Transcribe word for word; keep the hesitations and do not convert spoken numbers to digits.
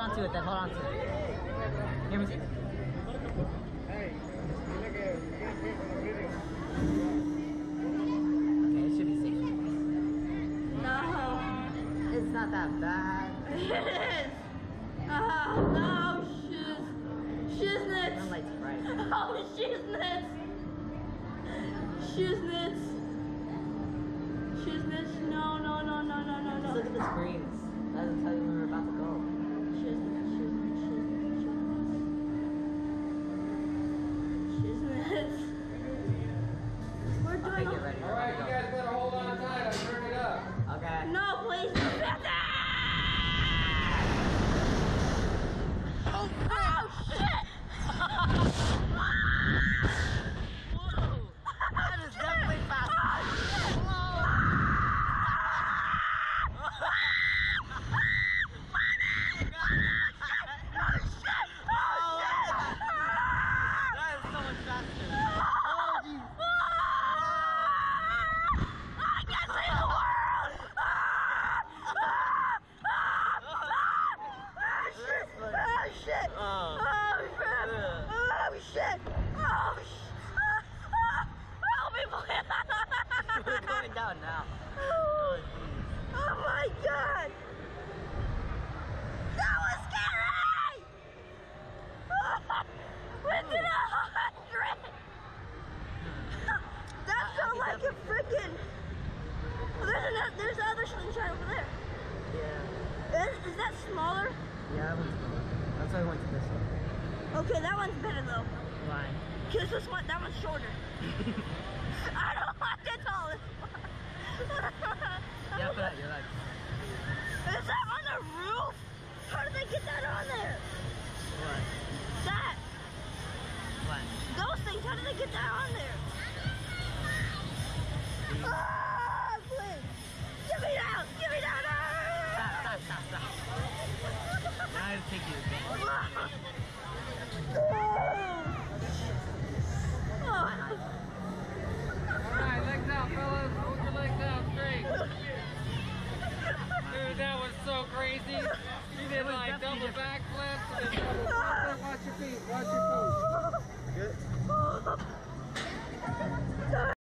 on to it then, hold on to it. Here, let me see. Okay, it should be safe. No. It's not that bad. It is. Oh, no, shiz. Shiznits. That light's bright. Oh, shiznits. Shiznits. Shiznits. No, no, no, no, no, no, no. Just look at the screens. That doesn't tell you when we're about to go. Shiznits, shiznits, shiznits, shiznits. Shiznits. We're Okay, doing get ready. Alright, you guys better hold on tight. I'll turn it up. Okay. No, please. Oh, oh shit! Whoa! That is definitely fast. That is so much faster. Oh, jeez. I can't see the world! Oh shit! Oh. Oh crap! Oh shit! Oh shit! Help me, please! We're going down now. Oh, oh my god! That was scary! We did a hundred! That felt like a freaking. There's another. There's the other slingshot over there. Yeah. Is, is that smaller? Yeah, that one's cool. That's why I went to this one. Okay, that one's better though. Why? Cause this one, that one's shorter. I don't like the tallest one. Yeah, put out your legs. Is that on the roof? How did they get that on there? What? That. What? Those things, how did they get that on there? Ah, please. Get me down! Get me down! Stop, stop, stop, stop. Now I have to take you again. Alright, legs out, fellas. Hold your legs out straight. Dude, that was so crazy. You did like double backflips and double flips. Watch your feet, watch your feet. Good? Oh.